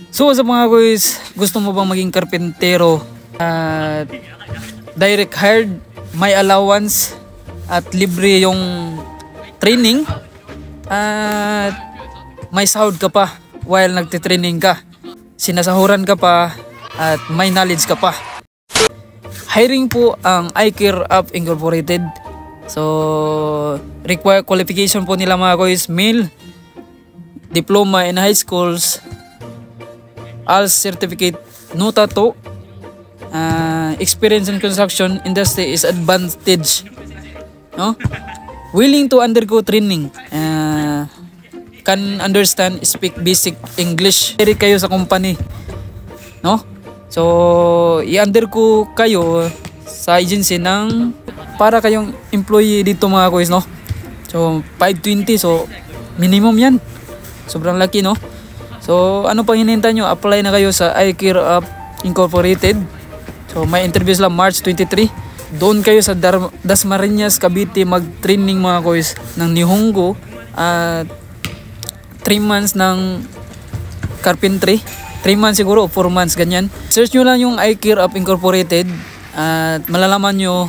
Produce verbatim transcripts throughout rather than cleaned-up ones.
So sa mga guys, gusto mo bang maging karpentero at direct hired, may allowance at libre yung training at may sahod ka pa while nagtitraining ka, sinasahuran ka pa at may knowledge ka pa. Hiring po ang iCare App Incorporated. So required qualification po nila mga guys, male, diploma in high schools, A L S certificate, no tattoo, uh, experience in construction industry is advantage, no? Willing to undergo training, uh, can understand, speak basic English. Pwede kayo sa company, no? So i-undergo kayo sa agency ng para kayong employee dito mga guys, no? So five twenty, so minimum yan, sobrang laki, no? So ano pang hinihintay nyo? Apply na kayo sa iCare App Incorporated. So may interviews lang March twenty-third. Doon kayo sa Dar Dasmariñas, Cavite mag-training mga guys ng Nihongo at uh, three months ng carpentry. three months siguro, four months ganyan. Search nyo lang yung iCare App Incorporated at malalaman nyo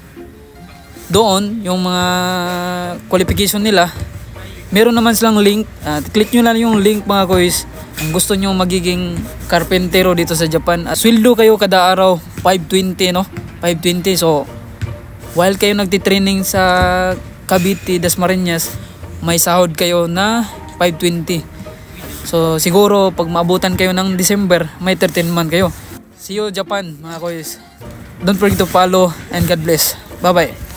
doon yung mga qualification nila. Meron naman silang link, at uh, click nyo lang yung link mga guys kung gusto nyo magiging karpentero dito sa Japan. At sweldo kayo kada araw five twenty, no? five twenty. So while kayo nagtitraining sa Cavite, Dasmariñas, may sahod kayo na five twenty. So siguro pag maabutan kayo ng December, may thirteen month kayo. See you Japan mga guys. Don't forget to follow and God bless. Bye bye.